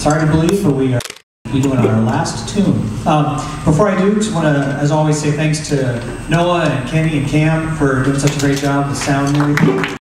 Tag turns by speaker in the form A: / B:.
A: It's hard to believe, but we are doing our last tune. Before I do, just want to, as always, say thanks to Noah and Kenny and Cam for doing such a great job with sound and everything.